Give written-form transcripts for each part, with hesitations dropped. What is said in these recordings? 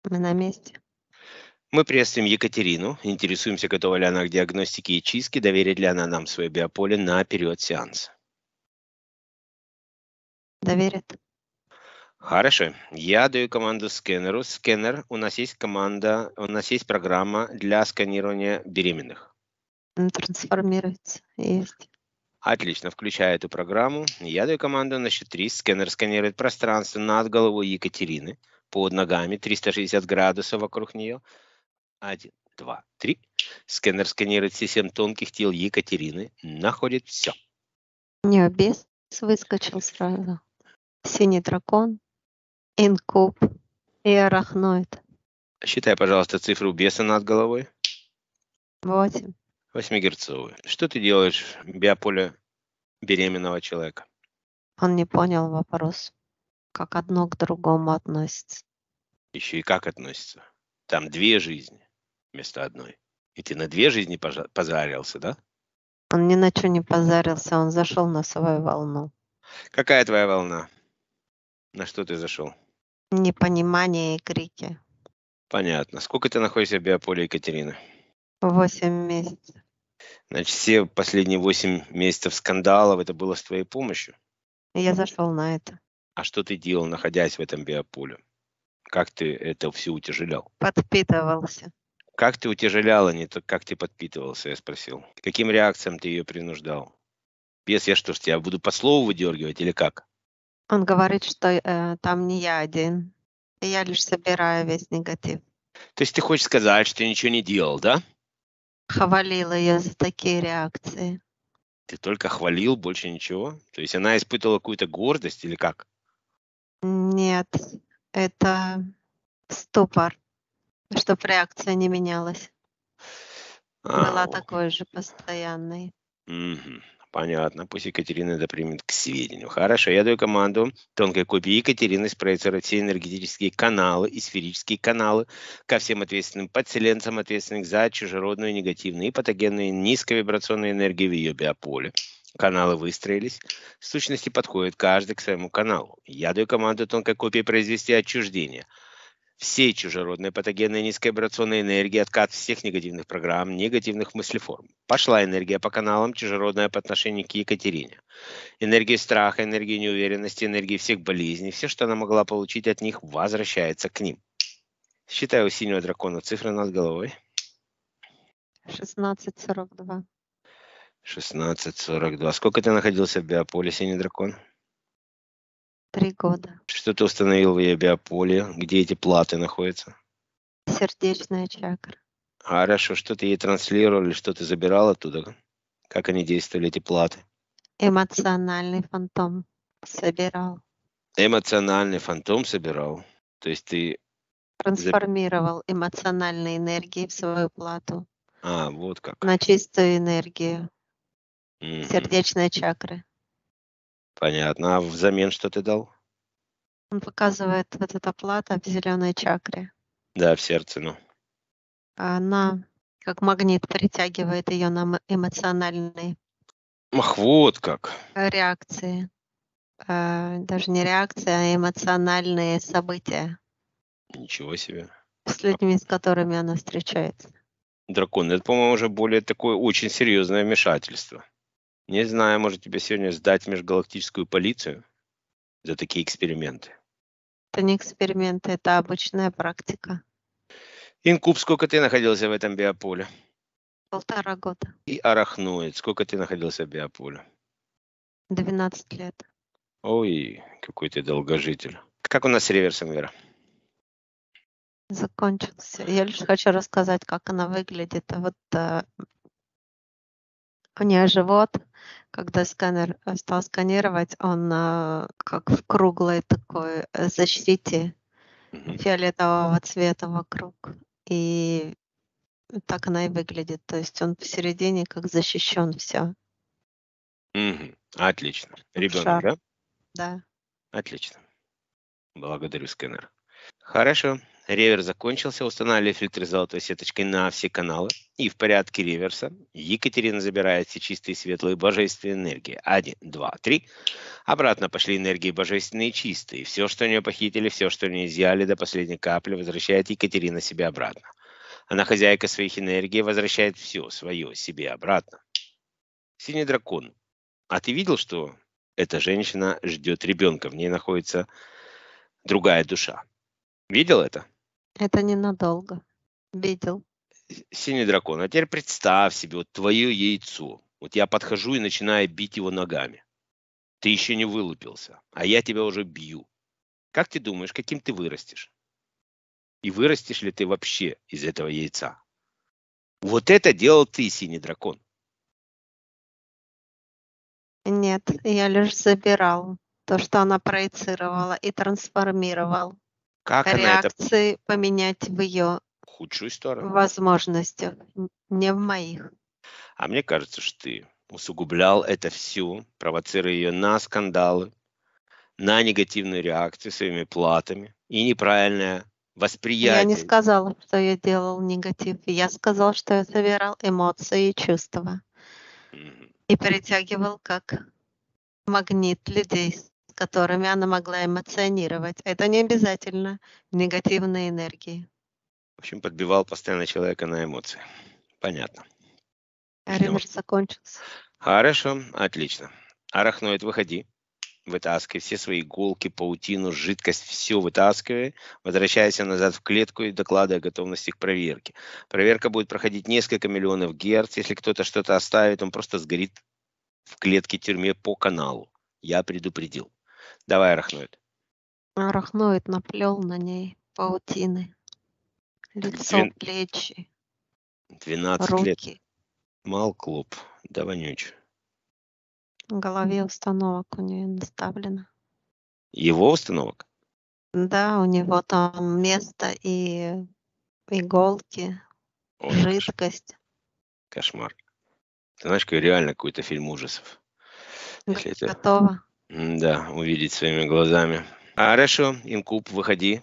Мы на месте. Мы приветствуем Екатерину. Интересуемся, готова ли она к диагностике и чистке, доверит ли она нам свое биополе на период сеанса. Доверит. Хорошо. Я даю команду скэнеру. Скэнер, у нас есть команда, у нас есть программа для сканирования беременных. Он трансформируется. Есть. Отлично, включаю эту программу. Я даю команду на счет 3. Скэнер сканирует пространство над головой Екатерины, под ногами, 360 градусов вокруг нее. 1, 2, 3. Скэнер сканирует все 7 тонких тел Екатерины, находит все. Не, бес выскочил сразу. Синий дракон, инкуб и арахноид. Считай, пожалуйста, цифру беса над головой. 8. 8-герцовый. Что ты делаешь в биополе беременного человека? Он не понял вопрос, как одно к другому относится. Еще и как относится? Там 2 жизни вместо одной. И ты на 2 жизни позарился, да? Он ни на что не позарился, он зашел на свою волну. Какая твоя волна? На что ты зашел? Непонимание и крики. Понятно. Сколько ты находишься в биополе Екатерины? 8 месяцев. Значит, все последние 8 месяцев скандалов это было с твоей помощью? Я зашел на это. А что ты делал, находясь в этом биополе? Как ты это все утяжелял? Подпитывался. Как ты утяжелял, а не то, как ты подпитывался, я спросил. Каким реакциям ты ее принуждал? Бес, я что ж тебя буду по слову выдергивать или как? Он говорит, что там не я один. Я лишь собираю весь негатив. То есть ты хочешь сказать, что ты ничего не делал, да? Хвалила ее за такие реакции. Ты только хвалил, больше ничего? То есть она испытывала какую-то гордость или как? Нет, это ступор, чтоб реакция не менялась. Была такой же постоянной. Мгм. Понятно. Пусть Екатерина это примет к сведению. Хорошо, я даю команду тонкой копии Екатерины спроецировать все энергетические каналы и сферические каналы ко всем ответственным подселенцам, ответственным за чужеродную, негативную и патогенную низковибрационную энергию в ее биополе. Каналы выстроились. В сущности подходит каждый к своему каналу. Я даю команду тонкой копии произвести отчуждение всей чужеродной патогенной низковибрационной энергии, откат всех негативных программ, негативных мыслеформ. Пошла энергия по каналам, чужеродная по отношению к Екатерине. Энергия страха, энергия неуверенности, энергия всех болезней, все, что она могла получить от них, возвращается к ним. Считаю у синего дракона цифры над головой. 16:42. 16:42. Сколько ты находился в биополе, синий дракон? 3 года. Что ты установил в ее биополе? Где эти платы находятся? Сердечная чакра. Хорошо, что ты ей транслировал или что ты забирал оттуда? Как они действовали, эти платы? Эмоциональный фантом. Собирал. Эмоциональный фантом собирал. То есть ты... Трансформировал эмоциональные энергии в свою плату вот как. на чистую энергию Мгм. сердечной чакры. Понятно. А взамен что ты дал? Он показывает вот эта плата в зеленой чакре. Да, в сердце, ну. А она как магнит притягивает ее на эмоциональные Ах, вот как. реакции. Даже не реакции, а эмоциональные события Ничего себе. с людьми, с которыми она встречается. Дракон, это, по-моему, уже более такое очень серьезное вмешательство. Не знаю, может тебе сегодня сдать в межгалактическую полицию за такие эксперименты. Это не эксперимент, это обычная практика. Инкуб, сколько ты находился в этом биополе? 1,5 года. И арахноид, сколько ты находился в биополе? 12 лет. Ой, какой ты долгожитель. Как у нас с реверсом, Вера? Закончился. Я лишь хочу рассказать, как она выглядит. Вот у нее живот, когда сканер стал сканировать, он как в круглой такой защите Мгм. фиолетового цвета вокруг. И так она и выглядит. То есть он посередине как защищен все. Мгм. Отлично. Ребенок, Шар. да? Да. Отлично. Благодарю, сканер. Хорошо. Реверс закончился, устанавливая фильтры золотой сеточкой на все каналы. И в порядке реверса Екатерина забирает все чистые, светлые, божественные энергии. 1, 2, 3. Обратно пошли энергии божественные и чистые. Все, что у нее похитили, все, что у нее изъяли до последней капли, возвращает Екатерина себе обратно. Она хозяйка своих энергий, возвращает все свое себе обратно. Синий дракон. А ты видел, что эта женщина ждет ребенка? В ней находится другая душа. Видел это? Это ненадолго. Видел. Синий дракон. А теперь представь себе вот твое яйцо. Вот я подхожу и начинаю бить его ногами. Ты еще не вылупился, а я тебя уже бью. Как ты думаешь, каким ты вырастешь? И вырастешь ли ты вообще из этого яйца? Вот это делал ты, синий дракон. Нет, я лишь забирал то, что она проецировала, и трансформировал. Как она это Реакции поменять в ее в худшую сторону? возможностях, не в моих. А мне кажется, что ты усугублял это все, провоцируя ее на скандалы, на негативную реакцию своими платами и неправильное Я не восприятие. сказала, что я делал негатив. Я сказал, что я собирал эмоции и чувства Мгм. и притягивал как магнит людей, с которыми она могла эмоционировать. Это не обязательно негативные энергии. В общем, подбивал постоянно человека на эмоции. Понятно. Ждем. Реверс закончился. Хорошо, отлично. Арахноид, выходи. Вытаскивай все свои иголки, паутину, жидкость, все вытаскивай. Возвращайся назад в клетку и докладывай о готовности к проверке. Проверка будет проходить несколько миллионов герц. Если кто-то что-то оставит, он просто сгорит в клетке тюрьме по каналу. Я предупредил. Давай, Арахноид. Арахноид наплел на ней паутины. Лицо, Двен- плечи, 12 лет. руки. Мал клоп. Да вонючий. В голове установок у нее наставлено. Его установок? Да, у него там место и иголки, Ой, жидкость. кошмар. Ты знаешь, как реально какой-то фильм ужасов. Если это, Готово. да, увидеть своими глазами. Хорошо, инкуб, выходи.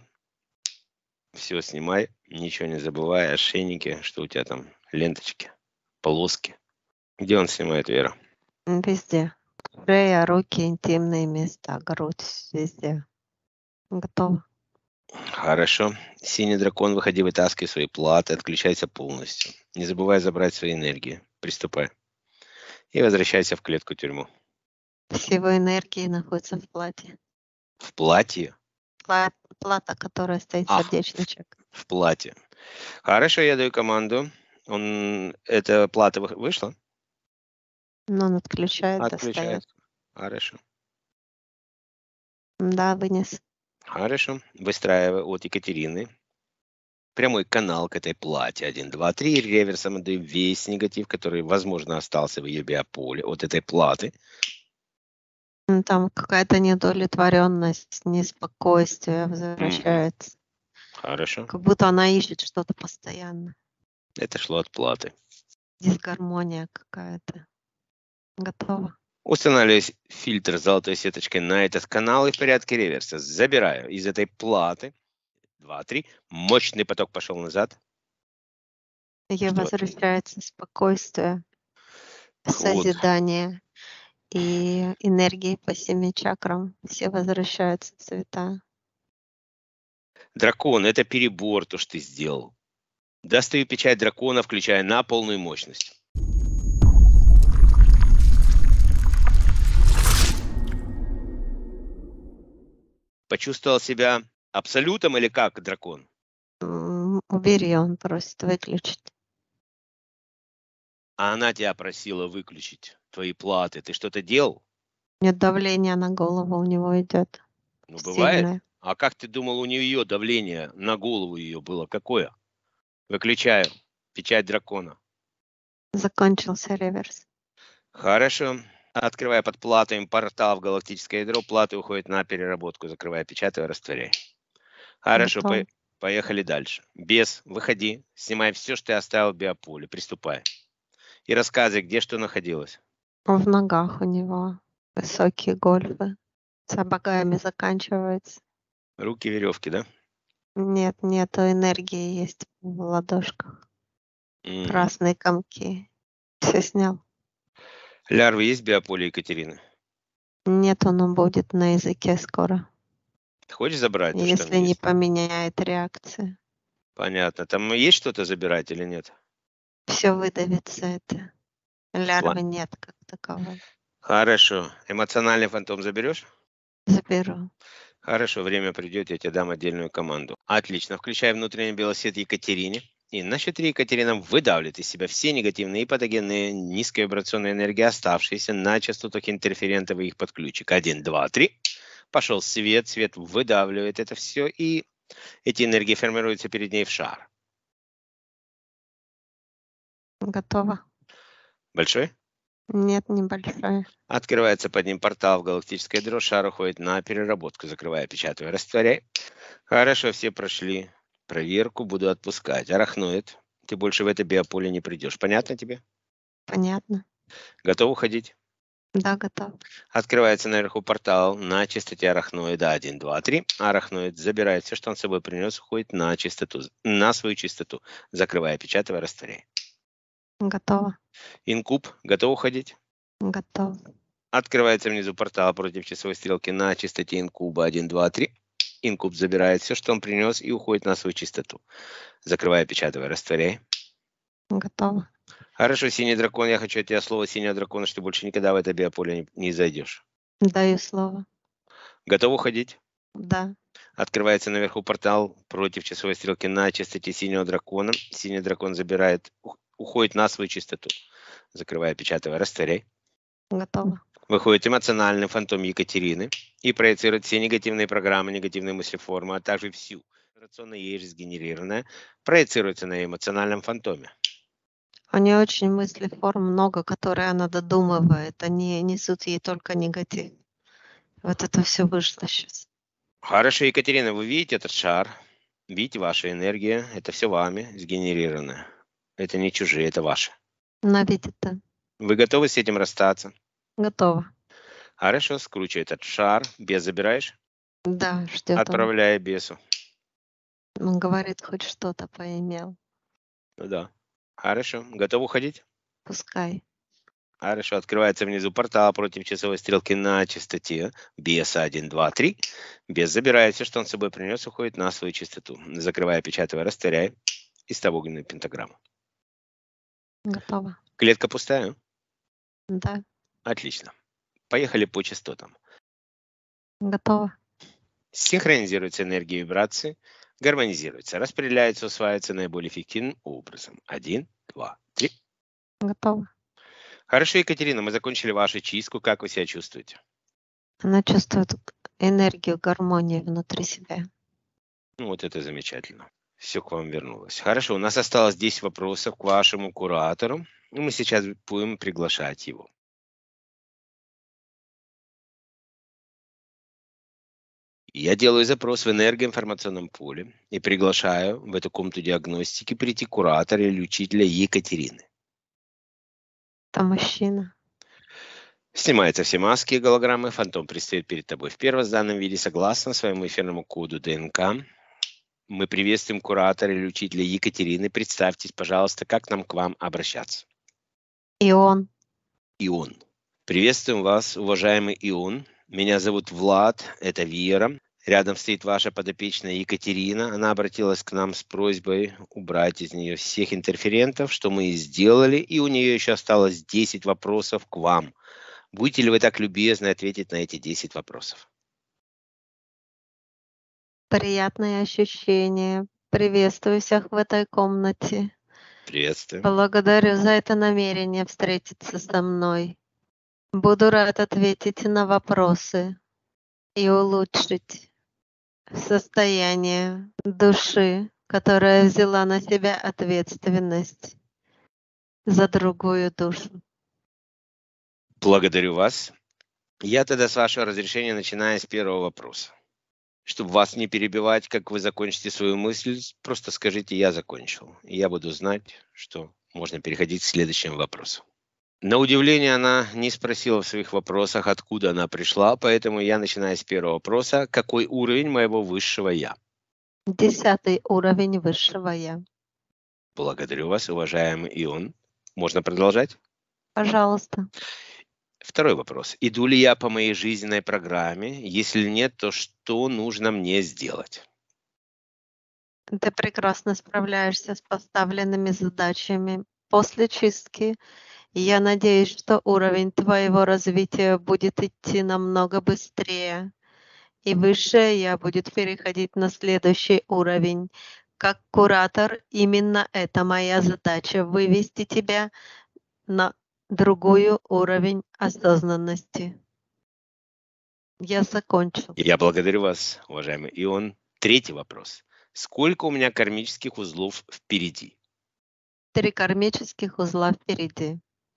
Все снимай, ничего не забывай, ошейники, что у тебя там, ленточки, полоски. Где он снимает, Вера? Везде. Шея, руки, интимные места, грудь, везде. Готово. Хорошо. Синий дракон, выходи, вытаскивай свои платы, отключайся полностью. Не забывай забрать свои энергии. Приступай. И возвращайся в клетку-тюрьму. Всего энергии находится в платье. В платье? Плата, которая стоит Ах, сердечничек. в платье. Хорошо, я даю команду. Эта плата вышла? Но он отключает, достает. Отключает. Хорошо. Да, вынес. Хорошо. Выстраивай от Екатерины прямой канал к этой плате. 1, 2, 3. Реверсом отдаю весь негатив, который, возможно, остался в ее биополе от этой платы. Там какая-то неудовлетворенность, неспокойствие возвращается. Хорошо. Как будто она ищет что-то постоянно. Это шло от платы. Дисгармония какая-то. Готово. Устанавливаю фильтр с золотой сеточкой на этот канал и в порядке реверса. Забираю из этой платы. 2, 3. Мощный поток пошел назад. Ей Что? возвращается спокойствие, Вот. созидание и энергии по 7 чакрам. Все возвращаются в цвета. Дракон, это перебор, то, что ты сделал. Достаю печать дракона, включая на полную мощность. Почувствовал себя абсолютом или как дракон? Убери, он просит выключить. А она тебя просила выключить твои платы. Ты что-то делал? Нет, давление на голову у него идет. Ну, бывает. Сильное. А как ты думал, у нее давление на голову ее было какое? Выключаю. Печать дракона. Закончился реверс. Хорошо. Открывая под платами портал в галактическое ядро, платы уходят на переработку. Закрывая, печатаю, растворяй. Хорошо, Готово. поехали дальше. Бес, выходи, снимай все, что ты оставил в биополе. Приступай. И рассказывай, где что находилось. В ногах у него высокие гольфы. С обогами заканчивается. Руки веревки, да? Нет, нету энергии, есть в ладошках. М. Красные комки. Все снял. Лярвы есть в биополе Екатерины? Нет, он будет на языке скоро, Хочешь забрать то, что там если не есть? поменяет реакцию. Понятно. Там есть что-то забирать или нет? Все выдавится это. Ла- Лярвы нет как таковой. Хорошо. Эмоциональный фантом заберешь? Заберу. Хорошо, время придет, я тебе дам отдельную команду. Отлично. Включай внутренний белосвет Екатерине. И на счет 3 Екатерина выдавливает из себя все негативные и патогенные низковибрационные энергии, оставшиеся на частотах интерферентов и их подключек. 1, 2, 3. Пошел свет, свет выдавливает это все, и эти энергии формируются перед ней в шар. Готово. Большой? Нет, небольшой. Открывается под ним портал в галактическое ядро, шар уходит на переработку, закрывая, печатаю, растворяй. Хорошо, все прошли проверку, буду отпускать. Арахноид, ты больше в это биополе не придешь. Понятно тебе? Понятно. Готов уходить? Да, готов. Открывается наверху портал на частоте арахноида 1, 2, 3. Арахноид забирает все, что он с собой принес, уходит на частоту, на свою частоту, закрывая, печатая, растворяй. Готово. Инкуб, готов уходить? Готов. Открывается внизу портал против часовой стрелки на частоте инкуба 1, 2, 3. Инкуб забирает все, что он принес, и уходит на свою частоту. Закрывая, печатая, растворяй. Готово. Хорошо, синий дракон, я хочу от тебя слово синего дракона, что ты больше никогда в это биополе не зайдешь. Даю слово. Готов уходить? Да. Открывается наверху портал против часовой стрелки на частоте синего дракона. Синий дракон забирает, уходит на свою частоту. Закрывая, печатая, растворяй. Готово. Выходит эмоциональный фантом Екатерины и проецирует все негативные программы, негативные мыслеформы, а также всю операционную ей сгенерированная, проецируется на эмоциональном фантоме. У нее очень мыслей, форм много, которые она додумывает. Они несут ей только негатив. Вот это все вышло сейчас. Хорошо, Екатерина, вы видите этот шар? Видите, ваша энергия, это все вами сгенерированное. Это не чужие, это ваши. Она видит, да. Вы готовы с этим расстаться? Готово. Хорошо, скручивай этот шар. Бес забираешь? Да, ждет он. Отправляя бесу. Он говорит, хоть что-то поимел. Ну да. Хорошо. Готов уходить? Пускай. Хорошо. Открывается внизу портал против часовой стрелки на частоте. Беса 1, 2, 3. Бес забирает все, что он с собой принес, уходит на свою частоту. Закрывая, печатая, растворяй. И ставь огненную пентаграмму. Готово. Клетка пустая? Да. Отлично. Поехали по частотам. Готово. Синхронизируется энергия вибрации, гармонизируется, распределяется, усваивается наиболее эффективным образом. 1, 2, 3. Готово. Хорошо, Екатерина, мы закончили вашу чистку. Как вы себя чувствуете? Она чувствует энергию гармонии внутри себя. Ну, вот это замечательно. Все к вам вернулось. Хорошо, у нас осталось 10 вопросов к вашему куратору. И мы сейчас будем приглашать его. Я делаю запрос в энергоинформационном поле и приглашаю в эту комнату диагностики прийти куратора или учителя Екатерины. Это мужчина. Снимаются все маски и голограммы. Фантом предстает перед тобой в первозданном виде согласно своему эфирному коду ДНК. Мы приветствуем куратора или учителя Екатерины. Представьтесь, пожалуйста, как нам к вам обращаться. Ион. Ион. Приветствуем вас, уважаемый Ион. Меня зовут Влад, это Вера. Рядом стоит ваша подопечная Екатерина. Она обратилась к нам с просьбой убрать из нее всех интерферентов, что мы и сделали. И у нее еще осталось 10 вопросов к вам. Будете ли вы так любезны ответить на эти 10 вопросов? Приятные ощущения. Приветствую всех в этой комнате. Приветствую. Благодарю за это намерение встретиться со мной. Буду рад ответить на вопросы и улучшить состояние души, которая взяла на себя ответственность за другую душу. Благодарю вас. Я тогда, с вашего разрешения, начинаю с первого вопроса. Чтобы вас не перебивать, как вы закончите свою мысль, просто скажите «я закончил». И я буду знать, что можно переходить к следующему вопросу. На удивление, она не спросила в своих вопросах, откуда она пришла, поэтому я начинаю с первого вопроса. Какой уровень моего высшего «я»? 10 уровень высшего Я. Благодарю вас, уважаемый Ион. Можно продолжать? Пожалуйста. Второй вопрос. Иду ли я по моей жизненной программе? Если нет, то что нужно мне сделать? Ты прекрасно справляешься с поставленными задачами. После чистки я надеюсь, что уровень твоего развития будет идти намного быстрее, и высшее я будет переходить на следующий уровень. Как куратор, именно это моя задача — вывести тебя на другой уровень осознанности. Я закончил. Я благодарю вас, уважаемый Ион. Третий вопрос. Сколько у меня кармических узлов впереди? 3 кармических узла впереди.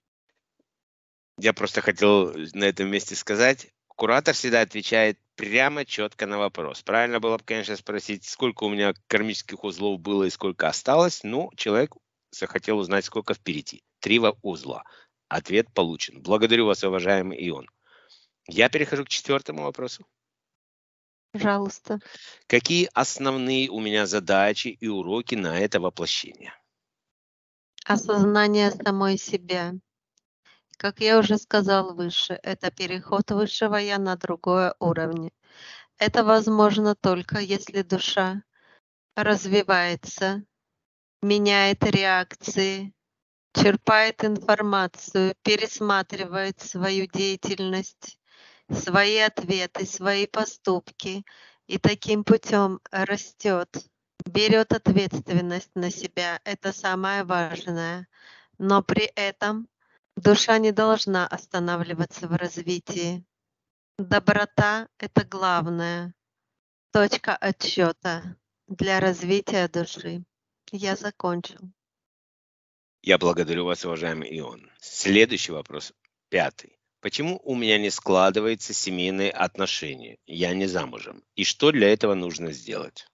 Я просто хотел на этом месте сказать, куратор всегда отвечает прямо, четко на вопрос. Правильно было бы, конечно, спросить, сколько у меня кармических узлов было и сколько осталось, но человек захотел узнать, сколько впереди. 3 узла. Ответ получен. Благодарю вас, уважаемый Ион. Я перехожу к 4-му вопросу. Пожалуйста. Какие основные у меня задачи и уроки на это воплощение? Осознание самой себя. Как я уже сказал выше, это переход высшего Я на другое уровень. Это возможно только если душа развивается, меняет реакции, черпает информацию, пересматривает свою деятельность, свои ответы, свои поступки и таким путем растет, берет ответственность на себя. Это самое важное. Но при этом душа не должна останавливаться в развитии. Доброта — это главное, точка отсчета для развития души. Я закончил. Я благодарю вас, уважаемый Ион. Следующий вопрос, 5-й. Почему у меня не складываются семейные отношения? Я не замужем. И что для этого нужно сделать?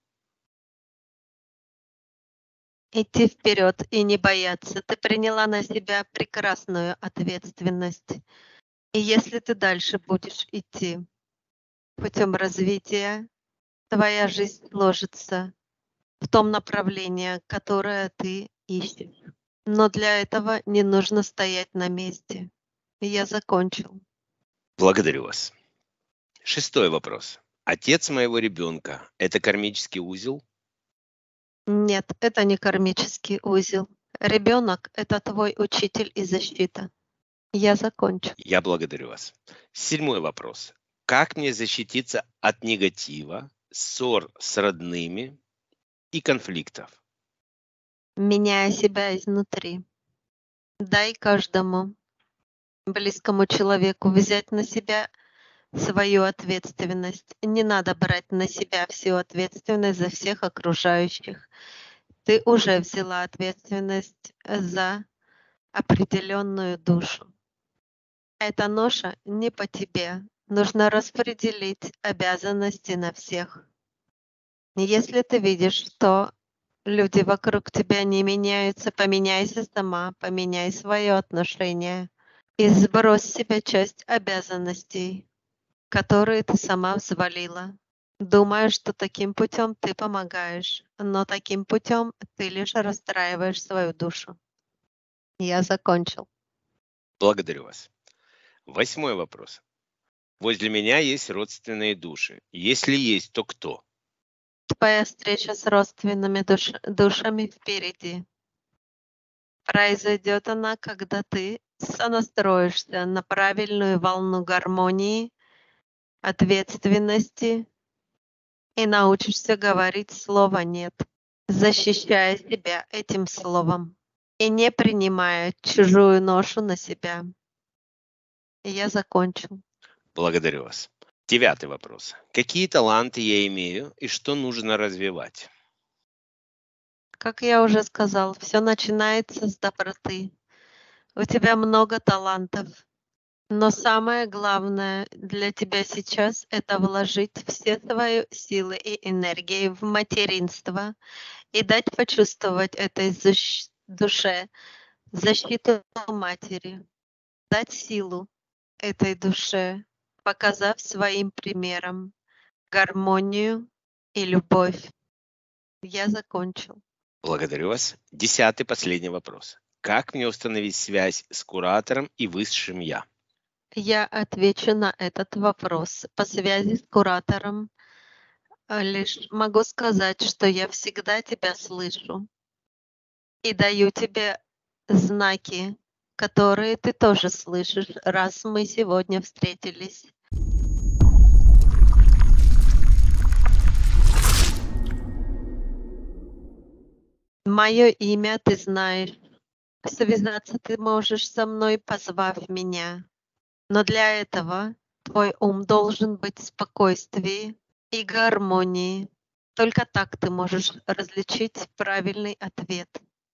Идти вперед и не бояться. Ты приняла на себя прекрасную ответственность. И если ты дальше будешь идти путем развития, твоя жизнь сложится в том направлении, которое ты ищешь. Но для этого не нужно стоять на месте. Я закончил. Благодарю вас. 6-й вопрос. Отец моего ребенка – это кармический узел? Нет, это не кармический узел. Ребенок — это твой учитель и защита. Я закончил. Я благодарю вас. 7-й вопрос. Как мне защититься от негатива, ссор с родными и конфликтов? Меняя себя изнутри. Дай каждому близкому человеку взять на себя свою ответственность. Не надо брать на себя всю ответственность за всех окружающих. Ты уже взяла ответственность за определенную душу. Эта ноша не по тебе. Нужно распределить обязанности на всех. Если ты видишь, что люди вокруг тебя не меняются, поменяйся сама, поменяй свое отношение и сбрось с себя часть обязанностей, которые ты сама взвалила, думая, что таким путем ты помогаешь, но таким путем ты лишь расстраиваешь свою душу. Я закончил. Благодарю вас. 8-й вопрос. Возле меня есть родственные души. Если есть, то кто? Твоя встреча с родственными душами впереди. Произойдет она, когда ты сонастроишься на правильную волну гармонии, ответственности и научишься говорить слово «нет», защищая себя этим словом и не принимая чужую ношу на себя. Я закончил. Благодарю вас. 9-й вопрос. Какие таланты я имею и что нужно развивать? Как я уже сказал, все начинается с доброты. У тебя много талантов, но самое главное для тебя сейчас — это вложить все свои силы и энергии в материнство и дать почувствовать этой душе защиту матери, дать силу этой душе, показав своим примером гармонию и любовь. Я закончил. Благодарю вас. 10-й, последний вопрос. Как мне установить связь с куратором и высшим я? Я отвечу на этот вопрос. По связи с куратором лишь могу сказать, что я всегда тебя слышу и даю тебе знаки, которые ты тоже слышишь, раз мы сегодня встретились. Мое имя ты знаешь. Связаться ты можешь со мной, позвав меня. Но для этого твой ум должен быть в спокойствии и гармонии. Только так ты можешь различить правильный ответ.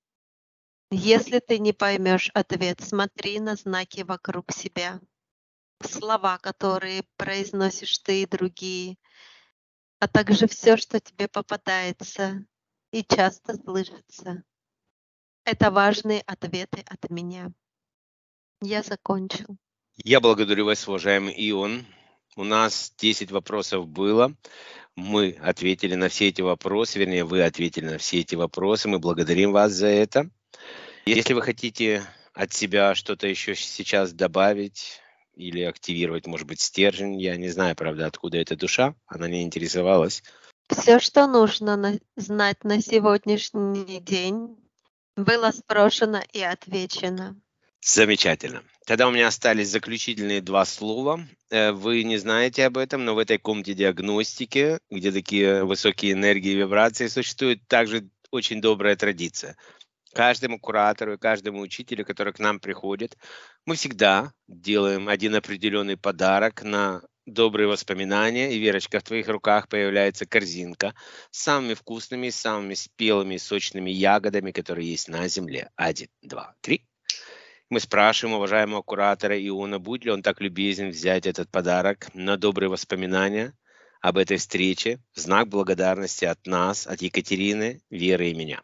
Если ты не поймешь ответ, смотри на знаки вокруг себя, слова, которые произносишь ты и другие, а также все, что тебе попадается и часто слышится. Это важные ответы от меня. Я закончил. Я благодарю вас, уважаемый Ион. У нас 10 вопросов было. Мы ответили на все эти вопросы, вернее, вы ответили на все эти вопросы. Мы благодарим вас за это. Если вы хотите от себя что-то еще сейчас добавить или активировать, может быть, стержень, я не знаю, правда, откуда эта душа, она не интересовалась. Все, что нужно знать на сегодняшний день, было спрошено и отвечено. Замечательно. Тогда у меня остались заключительные 2 слова. Вы не знаете об этом, но в этой комнате диагностики, где такие высокие энергии и вибрации, существует также очень добрая традиция. Каждому куратору и каждому учителю, который к нам приходит, мы всегда делаем один определенный подарок на добрые воспоминания. И, Верочка, в твоих руках появляется корзинка с самыми вкусными, самыми спелыми, сочными ягодами, которые есть на земле. 1, 2, 3. Мы спрашиваем уважаемого куратора Иона, будет ли он так любезен взять этот подарок на добрые воспоминания об этой встрече в знак благодарности от нас, от Екатерины, Веры и меня.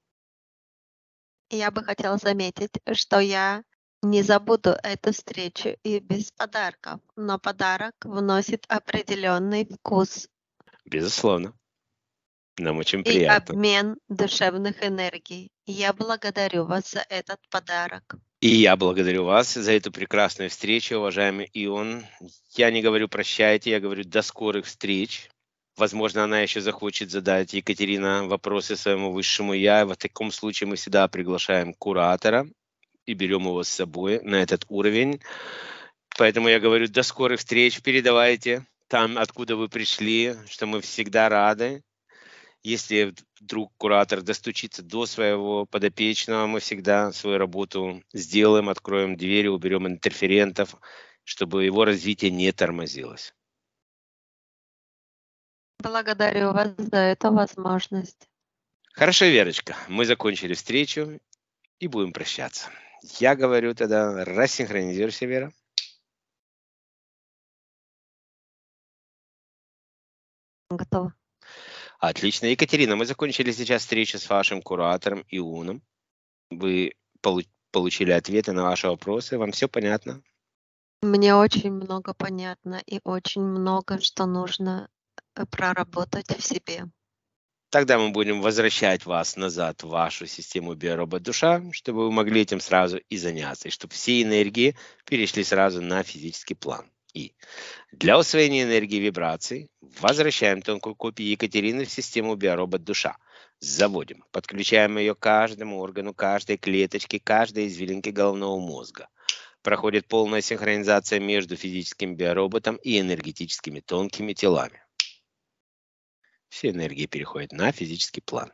Я бы хотела заметить, что я не забуду эту встречу и без подарков, но подарок вносит определенный вкус Безусловно. Нам очень и приятно. обмен душевных энергий. Я благодарю вас за этот подарок. И я благодарю вас за эту прекрасную встречу, уважаемый Ион. Я не говорю прощайте, я говорю до скорых встреч. Возможно, она еще захочет задать, Екатерина, вопросы своему высшему я. В таком случае мы всегда приглашаем куратора и берем его с собой на этот уровень. Поэтому я говорю до скорых встреч. Передавайте там, откуда вы пришли, что мы всегда рады. Если вдруг куратор достучится до своего подопечного, мы всегда свою работу сделаем, откроем двери, уберем интерферентов, чтобы его развитие не тормозилось. Благодарю вас за эту возможность. Хорошо, Верочка, мы закончили встречу и будем прощаться. Я говорю тогда, рассинхронизируйся, Вера. Готова. Отлично. Екатерина, мы закончили сейчас встречу с вашим куратором Иуном. Вы получили ответы на ваши вопросы. Вам все понятно? Мне очень много понятно и очень много, что нужно проработать в себе. Тогда мы будем возвращать вас назад в вашу систему биоробот-душа, чтобы вы могли этим сразу и заняться, и чтобы все энергии перешли сразу на физический план. И для усвоения энергии вибраций возвращаем тонкую копию Екатерины в систему биоробот-душа. Заводим, подключаем ее к каждому органу, каждой клеточке, каждой извилинке головного мозга. Проходит полная синхронизация между физическим биороботом и энергетическими тонкими телами. Все энергии переходят на физический план.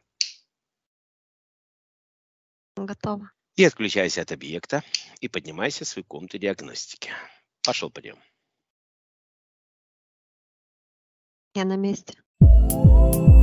Готова. И отключайся от объекта и поднимайся в свою комнату диагностики. Пошел, пойдем. Я на месте.